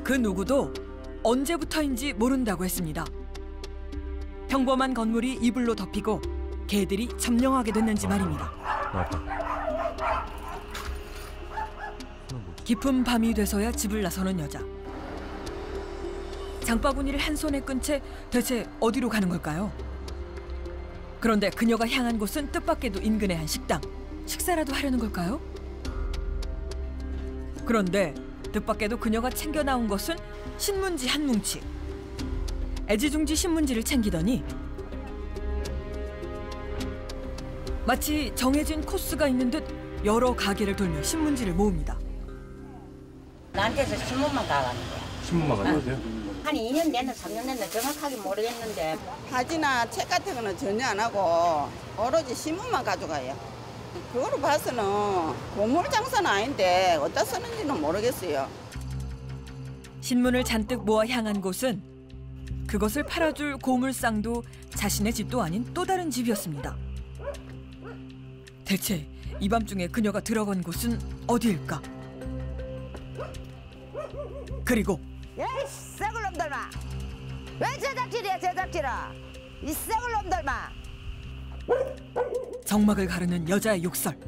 그 누구도 언제부터인지 모른다고 했습니다. 평범한 건물이 이불로 덮이고 개들이 점령하게 됐는지 말입니다. 깊은 밤이 돼서야 집을 나서는 여자. 장바구니를 한 손에 끈 채 대체 어디로 가는 걸까요? 그런데 그녀가 향한 곳은 뜻밖에도 인근의 한 식당. 식사라도 하려는 걸까요? 그런데 뜻밖에도 그녀가 챙겨 나온 것은 신문지 한 뭉치. 애지중지 신문지를 챙기더니 마치 정해진 코스가 있는 듯 여러 가게를 돌며 신문지를 모읍니다. 나한테서 신문만 가봤는데. 신문만 가져가세요? 한 2년 됐나 3년 됐나 정확하게 모르겠는데. 바지나 책 같은 거는 전혀 안 하고 오로지 신문만 가져가요. 그거로 봐서는 보물 장사는 아닌데 어디다 쓰는지는 모르겠어요. 신문을 잔뜩 모아 향한 곳은 그것을 팔아줄 고물상도 자신의 집도 아닌 또 다른 집이었습니다. 대체 이 밤중에 그녀가 들어간 곳은 어디일까? 그리고 야이 썩을 놈들마! 왜 제작질이야 제작질아! 이 썩을 놈들마! 정막을 가르는 여자의 욕설.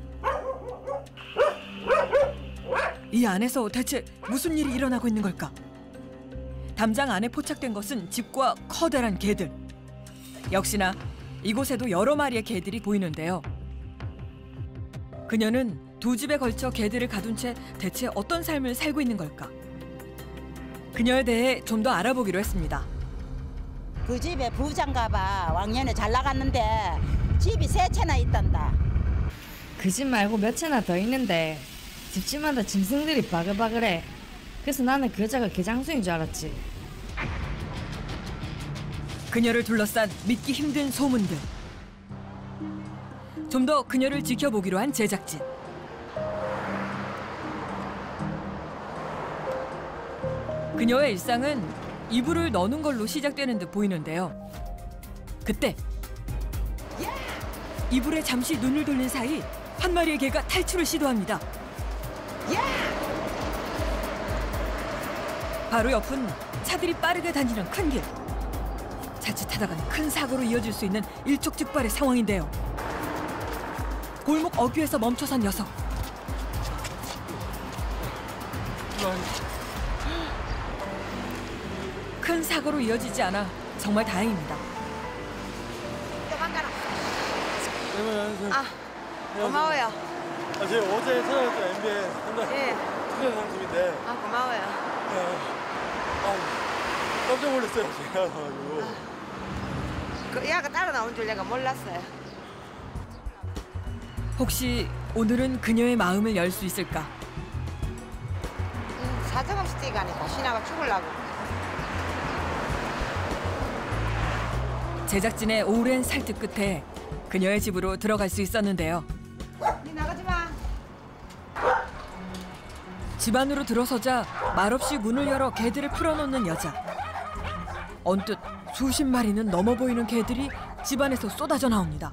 이 안에서 대체 무슨 일이 일어나고 있는 걸까? 담장 안에 포착된 것은 집과 커다란 개들. 역시나 이곳에도 여러 마리의 개들이 보이는데요. 그녀는 두 집에 걸쳐 개들을 가둔 채 대체 어떤 삶을 살고 있는 걸까? 그녀에 대해 좀 더 알아보기로 했습니다. 그 집에 부장가봐. 왕년에 잘 나갔는데 집이 3채나 있단다. 그 집 말고 몇 채나 더 있는데 집집마다 짐승들이 바글바글해. 그래서 나는 그 여자가 개장수인 줄 알았지. 그녀를 둘러싼 믿기 힘든 소문들. 좀 더 그녀를 지켜보기로 한 제작진. 그녀의 일상은 이불을 넣는 걸로 시작되는 듯 보이는데요. 그때 이불에 잠시 눈을 돌린 사이 한 마리의 개가 탈출을 시도합니다. 바로 옆은 차들이 빠르게 다니는 큰 길. 자칫하다간 큰 사고로 이어질 수 있는 일촉즉발의 상황인데요. 골목 어귀에서 멈춰선 녀석. 큰 사고로 이어지지 않아 정말 다행입니다. 아, 고마워요. 제가 어제 찾아왔던 MBN 예. 투자 상품인데 아 고마워요. 깜짝 놀랐어요 제가 가지고. 그 얘가 따라 나온 줄 내가 몰랐어요. 혹시 오늘은 그녀의 마음을 열 수 있을까? 사정없이 뛰가니 다시 나가 죽으려고. 제작진의 오랜 설득 끝에 그녀의 집으로 들어갈 수 있었는데요. 니 나가지 마. 집 안으로 들어서자 말없이 문을 열어 개들을 풀어놓는 여자. 언뜻 수십 마리는 넘어 보이는 개들이 집 안에서 쏟아져 나옵니다.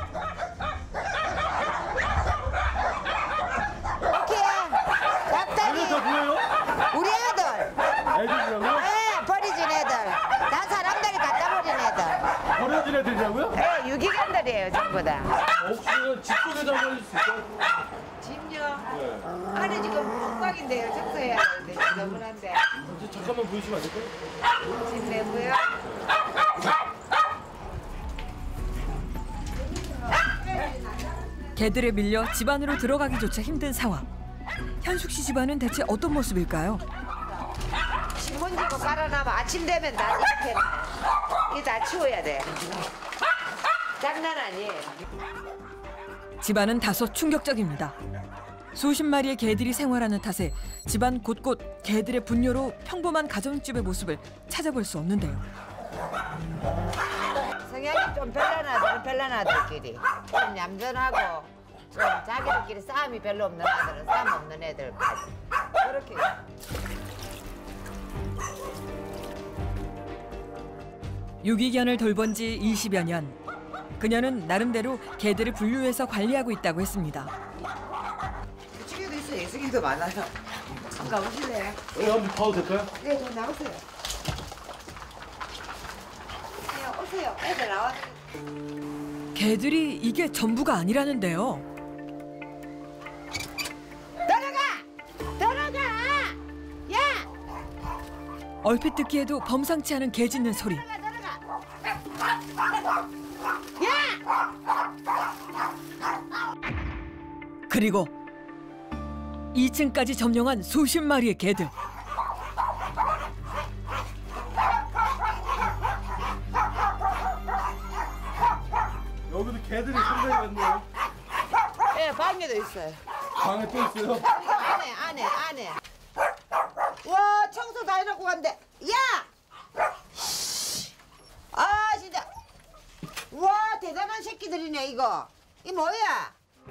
오케이. 갑자기 우리 애들. 애들이라고요? 예, 버리진 애들. 다 사람들이 갖다 버린 애들. 버려진 애들이라고요? 예, 유기견들이에요 전부 다. 혹시 집 속에 잡아줄 수 있어요? 집요? 네. 안에 지금 콩박인데요. 청소해야 되는데 너무한데. 잠깐만 보여주시면 안 될까요? 집 내고요. 개들에 밀려 집 안으로 들어가기조차 힘든 상황. 현숙 씨 집안은 대체 어떤 모습일까요? 신문지고 깔아놔면 아침 되면 다 이렇게 해. 이거 다 치워야 돼. 장난 아니에요. 집안은 다소 충격적입니다. 수십 마리의 개들이 생활하는 탓에 집안 곳곳 개들의 분뇨로 평범한 가정집의 모습을 찾아볼 수 없는데요. 성향이 좀 별난 아들은 별난 아들끼리 좀 얌전하고 좀 자기들끼리 싸움이 별로 없는 아들은 싸움 없는 애들까지 그렇게. 유기견을 돌본 지 20여 년. 그녀는 나름대로 개들을 분류해서 관리하고 있다고 했습니다. 부치개도 있어요. 예승이도 많아요. 한번 가보실래요? 여기 한번 봐도 될까요? 네, 좀 나오세요. 네, 오세요. 애들 나와. 개들이 이게 전부가 아니라는데요. 들어가! 야! 얼핏 듣기에도 범상치 않은 개 짖는 소리. 그리고 2층까지 점령한 수십 마리의 개들. 여기도 개들이 상당히 많네요. 예, 방에도 있어요. 방에 또 있어요? 안에. 와, 청소 다 해놓고 간대. 야! 아, 진짜. 와, 대단한 새끼들이네, 이거. 이 뭐야?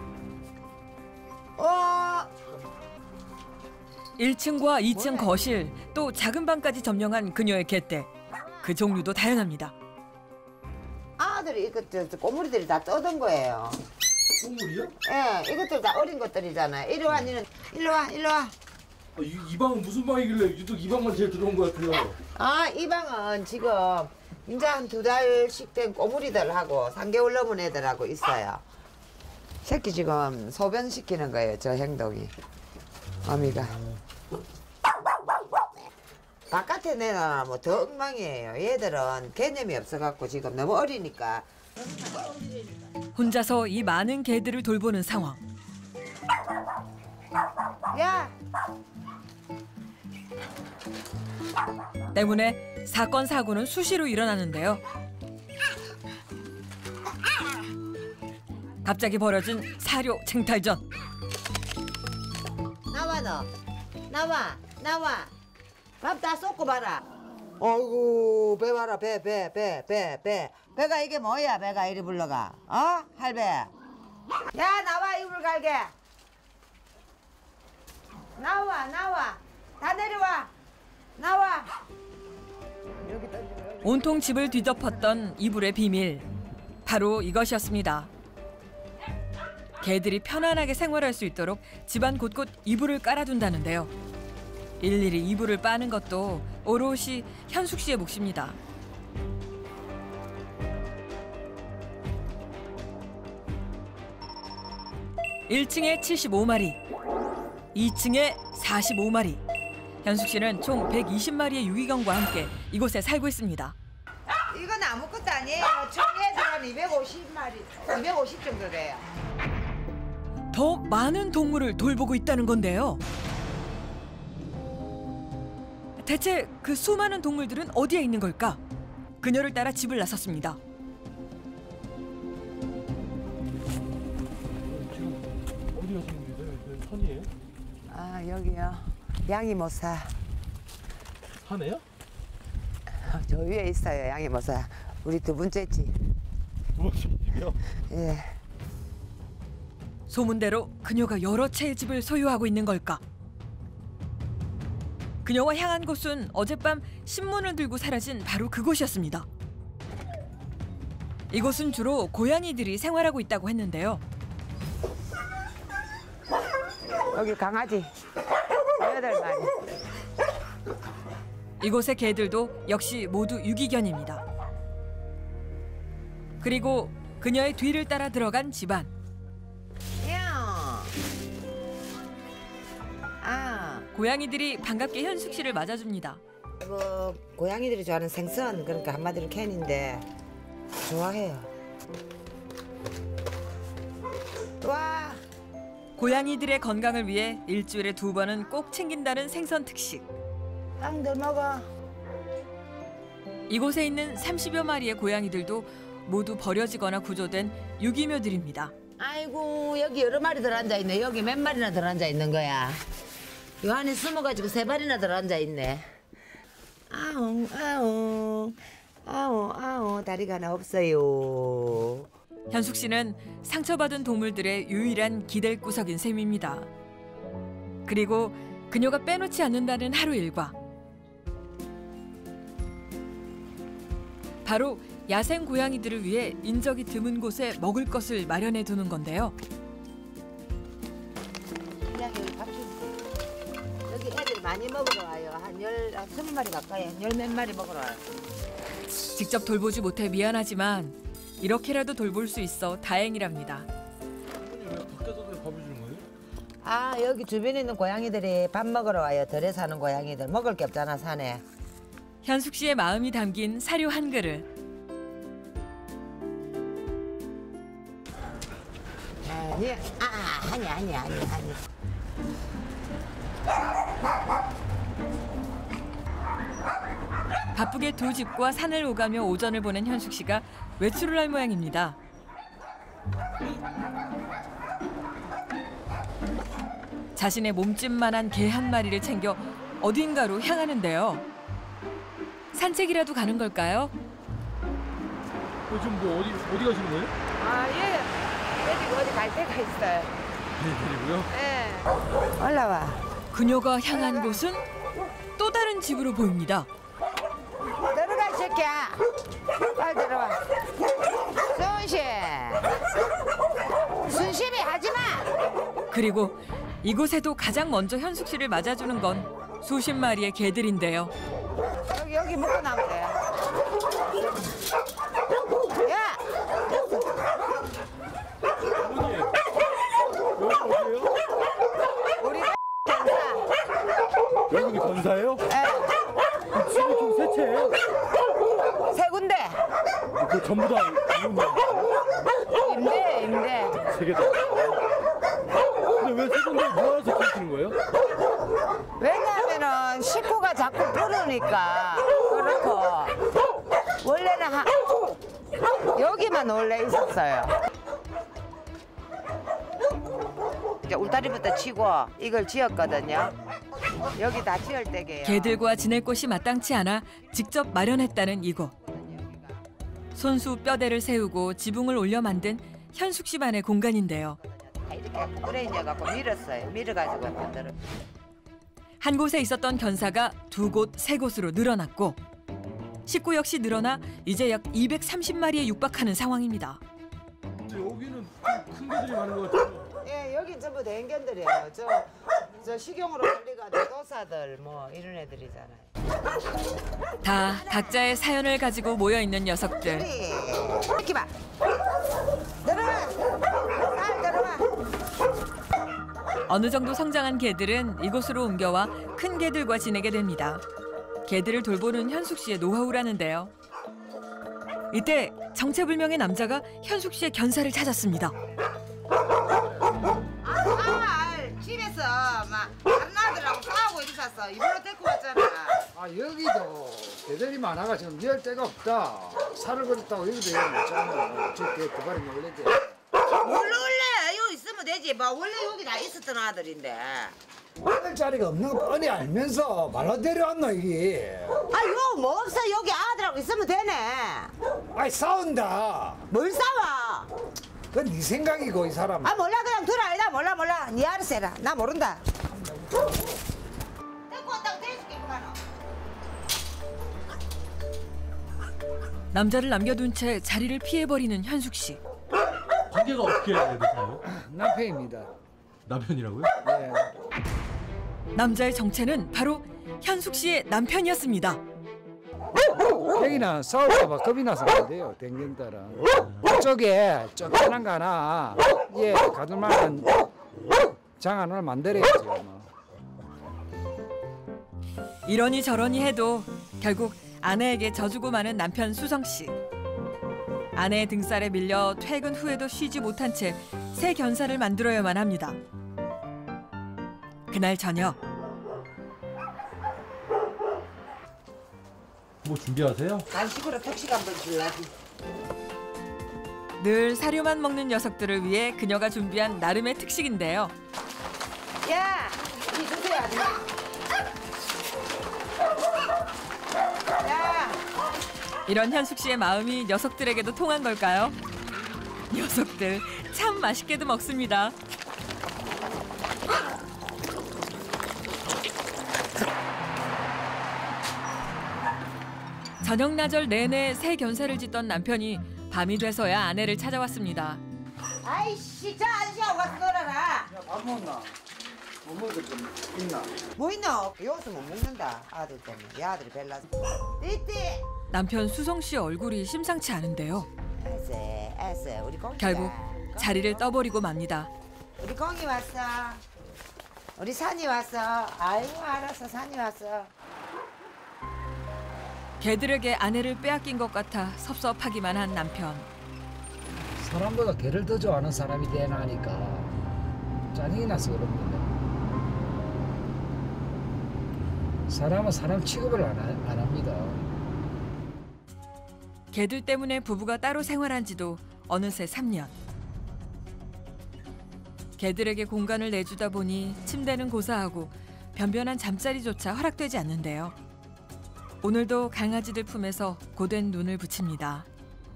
1층과 2층 거실, 또 작은 방까지 점령한 그녀의 개떼. 그 종류도 다양합니다. 아들이 이것들 꼬물이들이 다 떠든 거예요. 똥물이요? 예, 이것들 다 어린 것들이잖아요. 이리 와, 니는. 일로 와. 이 방은 무슨 방이길래 유독 이 방만 제일 들어온 것 같아요. 아, 이 방은 지금 이제 한 2달씩 된 꼬물이들하고 3개월 넘은 애들하고 있어요. 새끼 지금 소변시키는 거예요, 저 행동이. 어미가. 바깥에 내놔면 더 엉망이에요. 얘들은 개념이 없어갖고 지금 너무 어리니까. 혼자서 이 많은 개들을 돌보는 상황. 야! 때문에 사건 사고는 수시로 일어나는데요. 갑자기 벌어진 사료 쟁탈전. 나와 너. 나와. 밥 다 쏟고 봐라. 어이구, 배 봐라, 배. 배가 이게 뭐야, 배가 이리 불러가. 어? 할배. 야, 나와, 이불 갈게. 나와. 다 내려와. 나와. 온통 집을 뒤덮었던 이불의 비밀. 바로 이것이었습니다. 개들이 편안하게 생활할 수 있도록 집안 곳곳 이불을 깔아둔다는데요. 일일이 이불을 빠는 것도 오롯이 현숙 씨의 몫입니다. (1층에) 75마리, 2층에 45마리. 현숙 씨는 총 120마리의 유기견과 함께 이곳에 살고 있습니다. 이건 아무것도 아니에요. 총 애들 한 250마리, 250 정도 돼요. 더 많은 동물을 돌보고 있다는 건데요. 대체 그 수많은 동물들은 어디에 있는 걸까? 그녀를 따라 집을 나섰습니다. 지금 어디 가시는 길이세요? 여기 산이에요? 아, 여기요. 양이 못 사. 산에요? 저 위에 있어요, 양이 못 사. 우리 두 번째 집. 두 번째 집이요? 예. 소문대로 그녀가 여러 채의 집을 소유하고 있는 걸까? 그녀가 향한 곳은 어젯밤 신문을 들고 사라진 바로 그곳이었습니다. 이곳은 주로 고양이들이 생활하고 있다고 했는데요. 여기 강아지 8마리. 이곳의 개들도 역시 모두 유기견입니다. 그리고 그녀의 뒤를 따라 들어간 집안. 야. 아, 고양이들이 반갑게 현숙 씨를 맞아줍니다. 뭐 고양이들이 좋아하는 생선, 그러니까 한마디로 캔인데 좋아해요. 와. 고양이들의 건강을 위해 일주일에 2번은 꼭 챙긴다는 생선 특식. 빵들 먹어. 이곳에 있는 30여 마리의 고양이들도 모두 버려지거나 구조된 유기묘들입니다. 아이고, 여기 여러 마리 들어앉아 있네. 여기 몇 마리나 들어앉아 있는 거야. 요 안에 숨어가지고 3마리나 들어앉아 있네. 아웅 다리가 하나 없어요. 현숙 씨는 상처받은 동물들의 유일한 기댈 구석인 셈입니다. 그리고 그녀가 빼놓지 않는다는 하루 일과. 바로 야생 고양이들을 위해 인적이 드문 곳에 먹을 것을 마련해 두는 건데요. 그냥 여기 밥 줄게. 여기 애들 많이 먹으러 와요. 한 20마리 가까이, 열 몇 마리 먹으러 와요. 직접 돌보지 못해 미안하지만 이렇게라도 돌볼 수 있어 다행이랍니다. 어머니 왜 밖에서 밥을 주는 거예요? 아, 여기 주변에 있는 고양이들이 밥 먹으러 와요. 덜에 사는 고양이들. 먹을 게 없잖아, 산에. 현숙 씨의 마음이 담긴 사료 한 그릇. 아니. 바쁘게 두 집과 산을 오가며 오전을 보낸 현숙 씨가 외출을 할 모양입니다. 자신의 몸집만한 개 한 마리를 챙겨 어딘가로 향하는데요. 산책이라도 가는 걸까요? 지금 뭐 어디 가시는 거예요? 아, 예. 여기 어디 갈 데가 있어요. 얘들이고요. 예. 올라와. 그녀가 향한 곳은 또 다른 집으로 보입니다. 들어가, 이 새끼야. 빨리 들어와. 순심히 하지 마. 그리고 이곳에도 가장 먼저 현숙 씨를 맞아주는 건 수십 마리의 개들인데요. 여기 묶어 나면 돼. 야! 어머니 여기 어디예요? 우리 견사. 여기 건사예요? 예. 집이 좀 세 채예요? 세 군데. 그 전부 다 임대. 세 개다. 근데 왜 세 군데 모아서 키우시는 거예요? 왜냐하면은 식구가 자꾸 부르니까 그렇고 원래는 여기만 원래 있었어요. 이제 울타리부터 치고 이걸 지었거든요. 여기 다 지을 때게요. 개들과 지낼 곳이 마땅치 않아 직접 마련했다는 이곳. 손수 뼈대를 세우고 지붕을 올려 만든 현숙 씨만의 공간인데요. 이렇게 꾸레인져갖고 밀어가지고 만들어. 한 곳에 있었던 견사가 두 곳, 세 곳으로 늘어났고 식구 역시 늘어나 이제 약 230마리에 육박하는 상황입니다. 근데 여기는 큰 개들이 많은 것 같아요. 예, 여긴 전부 대행견들이에요. 저 식용으로 관리가 도사들 뭐 이런 애들이잖아요. 다 각자의 사연을 가지고 모여 있는 녀석들. 이렇게 봐. 들어와. 잘 들어와. 어느 정도 성장한 개들은 이곳으로 옮겨와 큰 개들과 지내게 됩니다. 개들을 돌보는 현숙 씨의 노하우라는데요. 이때 정체불명의 남자가 현숙 씨의 견사를 찾았습니다. 집에서 막 다른 아들하고 싸우고 있었어. 이번에 데리고 왔잖아. 아 여기도 개들이 많아가 지금 이할 데가 없다. 살을 그렸다고 여기도 여기 있잖아. 저개 두 발이 놀래게. 원래 여기 있으면 되지. 뭐 원래 여기 다 있었던 아들인데. 아들 자리가 없는 거 뻔히 알면서 말로 데려왔노 이게. 아 이거 뭐 없어. 여기 아들하고 있으면 되네. 아이 싸운다. 뭘 싸워? 그건 네 생각이고 이 사람. 아 몰라 그냥 들어. 나 몰라. 네 알아서 해라. 나 모른다. 데리고 왔다고 대줄게 그만은. 남자를 남겨둔 채 자리를 피해버리는 현숙 씨. 관계가 어떻게 되세요? 남편입니다. 남편이라고요? 예. 남자의 정체는 바로 현숙 씨의 남편이었습니다. 여기는 싸울까봐 겁이 나서 안 돼요. 댕댕따라. 그쪽에 쫓겨난 거 하나 예 가둘 만한 장안을 만들어야죠. 뭐. 이러니 저러니 해도 결국 아내에게 져주고 마는 남편 수성 씨. 아내의 등살에 밀려 퇴근 후에도 쉬지 못한 채 새 견사를 만들어야만 합니다. 그날 저녁 뭐 준비하세요? 간식으로 특식 한번 줄라지. 늘 사료만 먹는 녀석들을 위해 그녀가 준비한 나름의 특식인데요. 야, 이 주세요 아줌마. 야, 이런 현숙 씨의 마음이 녀석들에게도 통한 걸까요? 녀석들 참 맛있게도 먹습니다. 저녁나절 내내 새 견사를 짓던 남편이 밤이 돼서야 아내를 찾아왔습니다. 아이씨, 저 아저씨하고 가서 놀아라. 밥 먹나? 어머니들 좀 있나? 뭐 있나? 여기서 못 먹는다. 아들 때문에. 이 아들이 별나서. 띠띠. 남편 수성 씨 얼굴이 심상치 않은데요. 에세 우리 공기. 결국 자리를 떠버리고 맙니다. 우리 공이 왔어. 우리 산이 왔어. 아이고 알았어 산이 왔어. 개들에게 아내를 빼앗긴 것 같아 섭섭하기만 한 남편. 사람보다 개를 더 좋아하는 사람이 되나니까 짜증이 나서 그럽니다. 사람은 사람 취급을 안 합니다. 개들 때문에 부부가 따로 생활한 지도 어느새 3년. 개들에게 공간을 내주다 보니 침대는 고사하고 변변한 잠자리조차 허락되지 않는데요. 오늘도 강아지들 품에서 고된 눈을 붙입니다.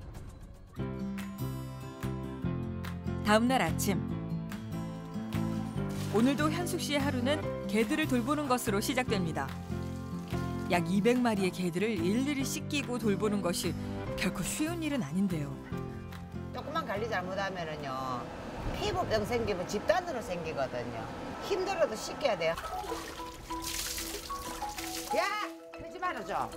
다음 날 아침. 오늘도 현숙 씨의 하루는 개들을 돌보는 것으로 시작됩니다. 약 200마리의 개들을 일일이 씻기고 돌보는 것이 결코 쉬운 일은 아닌데요. 조금만 관리 잘못하면은요 피부병 생기면 집단으로 생기거든요. 힘들어도 씻겨야 돼요. 야, 그러지 말아줘.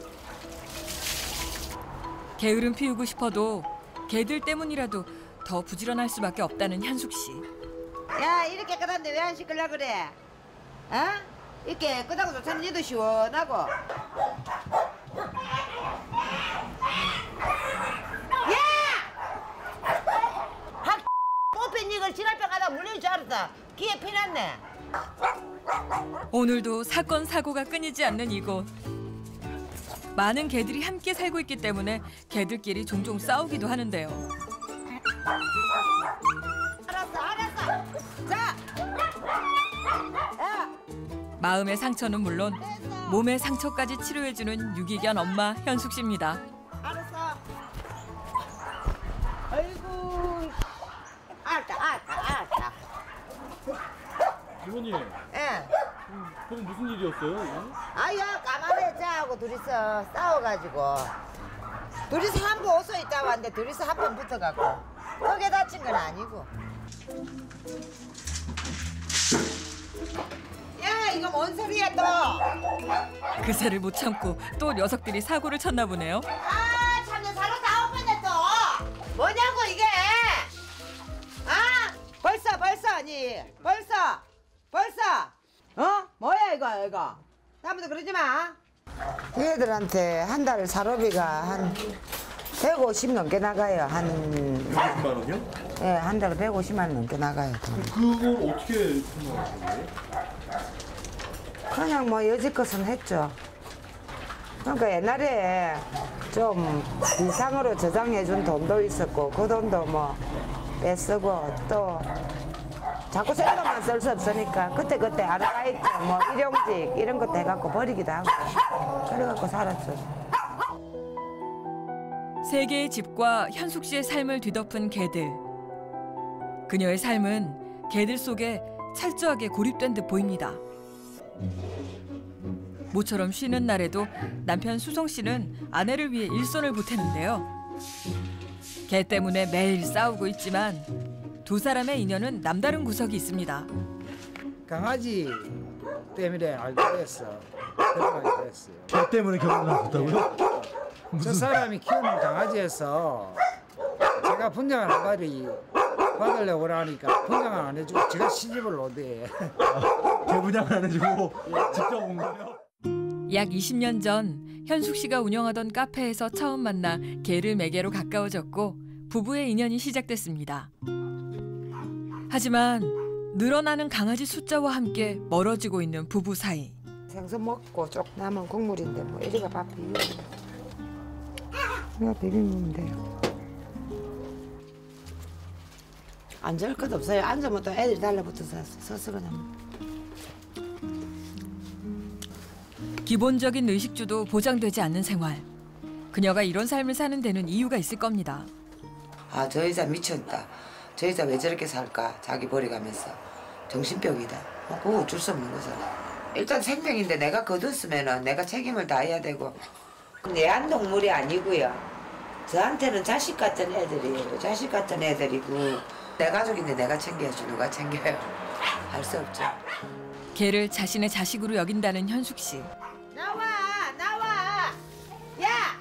게으름 피우고 싶어도 개들 때문이라도 더 부지런할 수밖에 없다는 현숙 씨. 야, 이렇게 깨끗한데 왜 안 씻으려 그래? 어? 이렇게 깨끗하고 좋잖아. 니도 시원하고. 야! 확 뽑힌 이걸 지랄병 하다 물릴 줄 알았다. 귀에 피났네. 오늘도 사건 사고가 끊이지 않는 이곳. 많은 개들이 함께 살고 있기 때문에 개들끼리 종종 싸우기도 하는데요. 알았어. 자. 야. 마음의 상처는 물론 몸의 상처까지 치료해주는 유기견 엄마 현숙 씨입니다. 알았어. 아이고. 알았다. 이모님, 예. 그럼 무슨 일이었어요? 아야 까만해 쟤하고 둘이서 싸워가지고 둘이서 한 번 옷서 있다 왔는데 둘이서 한 번 붙어갖고 크게 다친 건 아니고. 야 이거 뭔 소리야 또? 그새를 못 참고 또 녀석들이 사고를 쳤나 보네요. 아 참내 사로 다 엎었네 또. 뭐냐고 이게? 아 벌써 아니 벌써 어? 뭐야 이거 다음부터 그러지 마. 얘들한테 한 달 사료비가 한 150 넘게 나가요. 한 150만 원이요? 예, 한 달에 150만 원 넘게 나가요. 그걸 어떻게 생각하는 거예요? 그냥 뭐 여지껏은 했죠. 그러니까 옛날에 좀 비상으로 저장해준 돈도 있었고 그 돈도 뭐 빼쓰고 또 자꾸 생각만 쓸 수 없으니까 그때 아르바이트 뭐 일용직 이런 것도 해갖고 버리기도 하고 그래갖고 살았죠. 세 개의 집과 현숙 씨의 삶을 뒤덮은 개들. 그녀의 삶은 개들 속에 철저하게 고립된 듯 보입니다. 모처럼 쉬는 날에도 남편 수성 씨는 아내를 위해 일손을 보태는데요. 개 때문에 매일 싸우고 있지만 두 사람의 인연은 남다른 구석이 있습니다. 강아지 때문에 알게 됐어. 결혼하게 됐어요. 개 때문에 결혼하셨다고요? 저 사람이 키우는 강아지에서 제가 분양을 한 마리 받으려고 하니까 분양을 안 해주고 제가 시집을 오대. 개 분양을 안 해주고 직접 온 거예요? 약 20년 전 현숙 씨가 운영하던 카페에서 처음 만나 개를 매개로 가까워졌고 부부의 인연이 시작됐습니다. 하지만 늘어나는 강아지 숫자와 함께 멀어지고 있는 부부 사이. 생선 먹고 쪽 남은 국물인데 뭐 이리가 밥 비비면 이거 비비면 돼요. 앉을 것 없어요. 앉으면 또 애들이 달라붙어서 서서 그냥. 기본적인 의식주도 보장되지 않는 생활. 그녀가 이런 삶을 사는 데는 이유가 있을 겁니다. 아, 저 여자 미쳤다. 저 여자 왜 저렇게 살까? 자기 버려가면서. 정신병이다. 그거 어쩔 수 없는 거잖아. 일단 생명인데 내가 거뒀으면 내가 책임을 다해야 되고. 애완동물이 아니고요. 저한테는 자식 같은 애들이에요. 자식 같은 애들이고 내 가족인데 내가 챙겨야지 누가 챙겨요. 할 수 없죠. 개를 자신의 자식으로 여긴다는 현숙 씨. 나와. 야.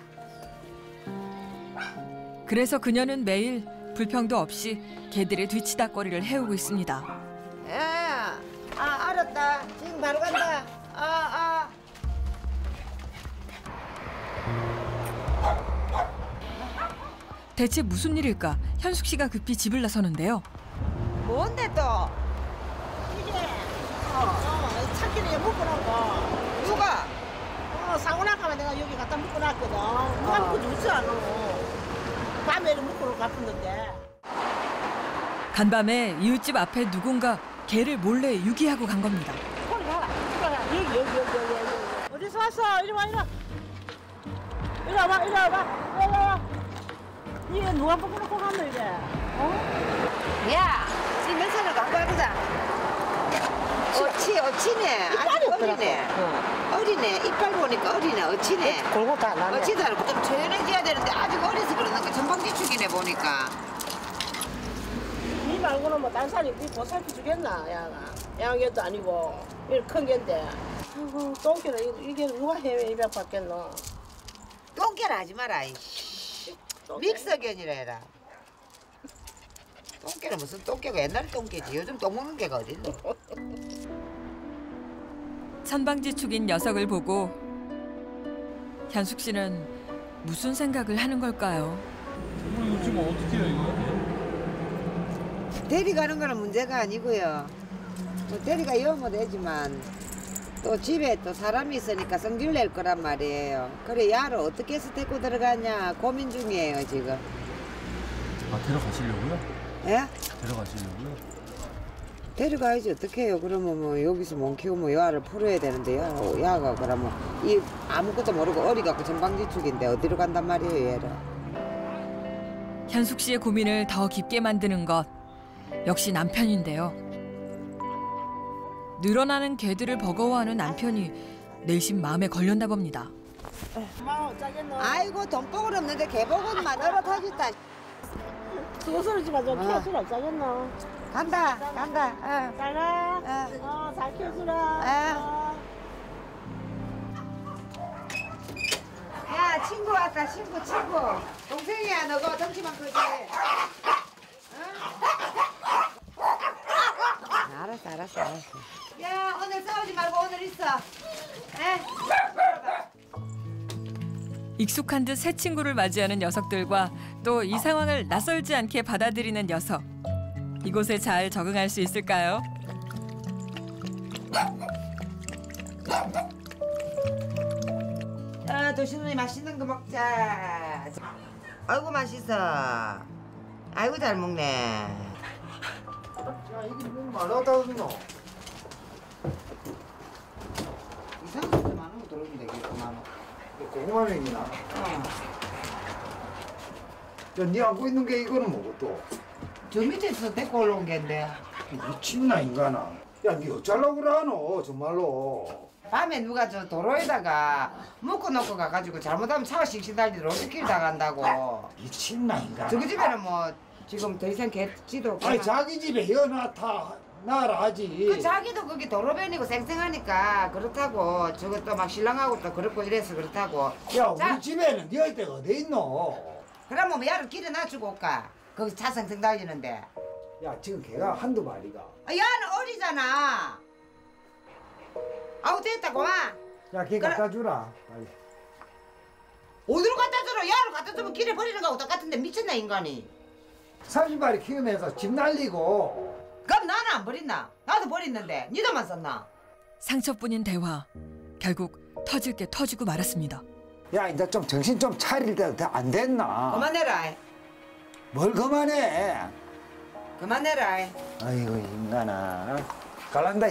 그래서 그녀는 매일 불평도 없이 개들의 뒤치다꺼리를 해오고 있습니다. 야. 알았다. 지금 바로 간다. 대체 무슨 일일까? 현숙 씨가 급히 집을 나서는데요. 뭔데 또? 찾기는 묶어놓고 누가? 상원아까만 내가 여기 갖다 묶어놨거든. 누가 묶어주지 않아. 밤에 묶어놓고 갔었는데. 간밤에 이웃집 앞에 누군가 개를 몰래 유기하고 간 겁니다. 여기. 어디서 왔어? 이리 와. 이리 와봐. 이게 누가 묶어놓고 갔노 이게? 야, 지금 몇 살을 갖고 와보자. 어치네. 아직 어리네. 어리네. 이빨 보니까 어리네. 어치네. 골고 다 나네. 어치도 않고 좀 조연해져야 되는데 아직 어려서 그러는가. 전방지축이네 보니까. 니 말고는 뭐 딴 사람이 니 보살펴 주겠나 야가. 양개도 아니고 이렇게 큰 개인데. 아이고 똥개는 이게 누가 해외 입양 받겠노. 똥개를 하지 마라. 믹서견이라 해라. 똥개는 무슨 똥개가 옛날 똥개지. 요즘 똥 먹는 개가 어딨노. 천방지축인 녀석을 보고 현숙 씨는 무슨 생각을 하는 걸까요? 이거 지금 어떻게 해요 이거? 데리가는 거는 문제가 아니고요. 뭐 데리가 여면 되지만 또 집에 또 사람이 있으니까 성질 낼 거란 말이에요. 그래 야를 어떻게 해서 데리고 들어가냐 고민 중이에요 지금. 데려가시려고요? 예? 데려가시려고요? 데려가야지 어떻게 해요. 그러면 뭐 여기서 못 키우면 야를 풀어야 되는데요. 야가 그러면 이 아무것도 모르고 어리 갖고 전방지축인데 어디로 간단 말이에요 얘를. 현숙 씨의 고민을 더 깊게 만드는 것 역시 남편인데요. 늘어나는 개들을 버거워하는 남편이 내심 마음에 걸렸나 봅니다. 아이고 돈복을 없는데 개복은 얼어 터졌다. 수고스럽지만 좀 아. 키워주라 짜겠나. 간다. 잘가. 잘 키워주라. 야 친구 왔다 친구. 동생이야 너가 덩치만 크지. 알았어. 야 오늘 싸우지 말고 오늘 있어. 익숙한 듯 새 친구를 맞이하는 녀석들과 또 이 상황을 낯설지 않게 받아들이는 녀석. 이곳에 잘 적응할 수 있을까요? 자 도시누이 맛있는 거 먹자. 아이고 맛있어. 아이고 잘 먹네. 야 이게 뭐 말하다 그노. 이상한 것도 많은 거 들어오면 되겠구만. 고구마 맹이나. 니 안고 있는 게 이거는 뭐고 또? 저 밑에서 데리고 올라온 게인데. 미친나 인간아. 야니 어쩌려고 그러노 정말로. 밤에 누가 저 도로에다가 묶어놓고 가가지고 잘못하면 차가 싱싱 달리들 어떻게 나간다고. 미친나 인간아. 저기 집에는 뭐 지금 더 이상 개지도 아니 자기 집에 해놔다 나라 하지. 그 자기도 거기 도로변이고 생생하니까 그렇다고 저것도 막 신랑하고 또 그렇고 이래서 그렇다고. 야 자. 우리 집에는 네 데가 어디 있노? 그러면 야를 길에 놔주고 올까? 거기 차 생생 달리는데. 야 지금 걔가 한두 마리가. 아, 야는 어리잖아. 아우 됐다고 와. 야 걔 그래. 갖다 주라 빨리. 어디로 갖다 주러? 야를 갖다 주면 길에 버리는 거하고 똑같은데 미쳤나 인간이. 30마리 키우면서 집 날리고. 그럼 나는 안 버렸나? 나도 버렸는데 니도만 썼나? 상처뿐인 대화. 결국 터질 게 터지고 말았습니다. 야 이제 좀 정신 좀 차릴 때도 안 됐나? 그만해라. 뭘 그만해? 그만해라. 아이고 인간아. 갈란다.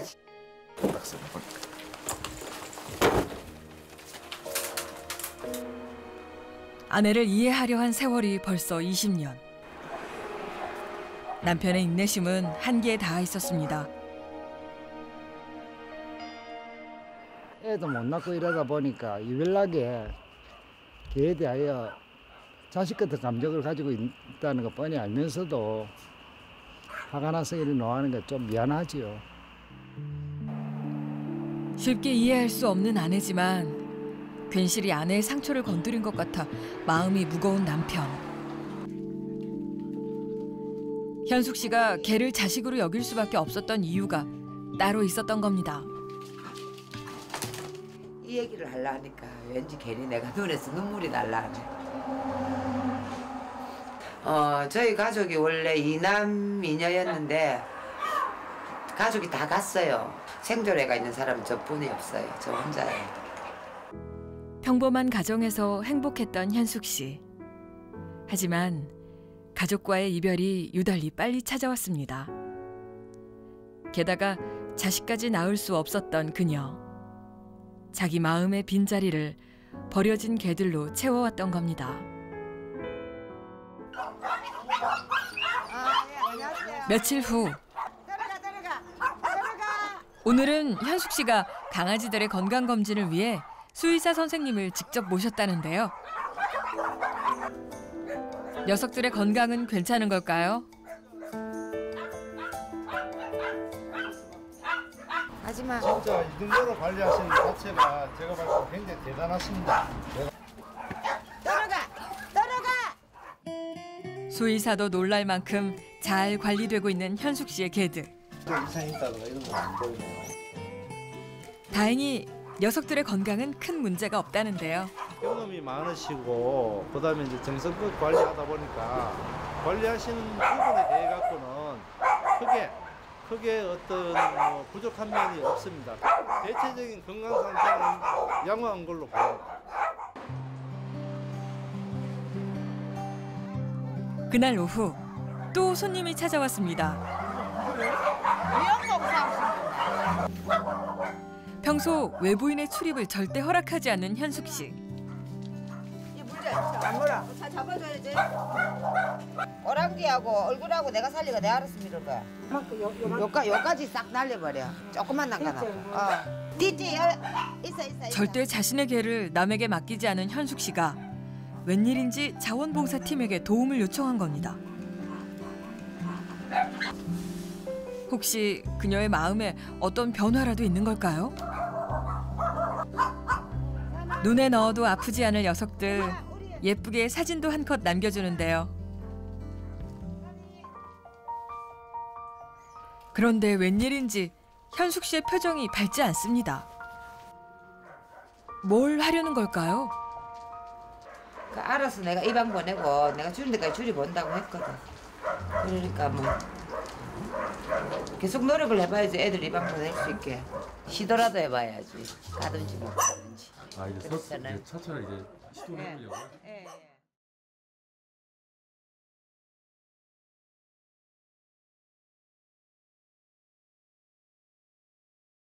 아내를 이해하려 한 세월이 벌써 20년. 남편의 인내심은 한계에 닿아 있었습니다. 애도 못 낳고 이러다 보니까 유별나게 개에 대하여 자식 같은 감정을 가지고 있다는 거 뻔히 알면서도 화가 나서 이리 놓아하는 게 좀 미안하지요. 쉽게 이해할 수 없는 아내지만 괜시리 아내의 상처를 건드린 것 같아 마음이 무거운 남편. 현숙 씨가 개를 자식으로 여길 수밖에 없었던 이유가 따로 있었던 겁니다. 이 얘기를 하려니까 왠지 괜히 내가 눈에서 눈물이 날라네. 저희 가족이 원래 2남 2녀였는데 가족이 다 갔어요. 생존해가 있는 사람은 저뿐이 없어요. 저 혼자예요. 평범한 가정에서 행복했던 현숙 씨. 하지만 가족과의 이별이 유달리 빨리 찾아왔습니다. 게다가 자식까지 낳을 수 없었던 그녀. 자기 마음의 빈자리를 버려진 개들로 채워왔던 겁니다. 며칠 후 오늘은 현숙 씨가 강아지들의 건강 검진을 위해 수의사 선생님을 직접 모셨다는데요. 녀석들의 건강은 괜찮은 걸까요? 하지마. 진짜 이 정도로 관리하시는 것 자체가 제가 봤을 때 굉장히 대단하십니다. 수의사도 놀랄 만큼 잘 관리되고 있는 현숙 씨의 개들. 이상이 있다거나 이런 건 안 보이네요. 다행히 녀석들의 건강은 큰 문제가 없다는데요. 경험이 많으시고 그다음에 이제 정성껏 관리하다 보니까 관리하시는 부분에 대해 갖고는 크게 어떤 부족한 면이 없습니다. 대체적인 건강 상태는 양호한 걸로 보입니다. 그날 오후 또 손님이 찾아왔습니다. 평소 외부인의 출입을 절대 허락하지 않는 현숙 씨. 안 물어. 다 잡아줘야지. 오랑기하고 얼굴하고 내가 살리고 내가 알아서 밀을 거야. 요까지 싹 날려버려. 조금만 남겨놔. 띠띠 있어. 절대 자신의 개를 남에게 맡기지 않은 현숙 씨가 웬일인지 자원봉사팀에게 도움을 요청한 겁니다. 혹시 그녀의 마음에 어떤 변화라도 있는 걸까요? 눈에 넣어도 아프지 않을 녀석들. 예쁘게 사진도 한 컷 남겨주는데요. 그런데 웬일인지 현숙 씨의 표정이 밝지 않습니다. 뭘 하려는 걸까요? 알아서 내가 입양 보내고 내가 주는 데까지 줄이 본다고 했거든. 그러니까 뭐 계속 노력을 해봐야지 애들 입양 보낼 수 있게. 시도라도 해봐야지. 가든지 못 가든지. 아 이제 차차 이제 시도를 해보려고. 예.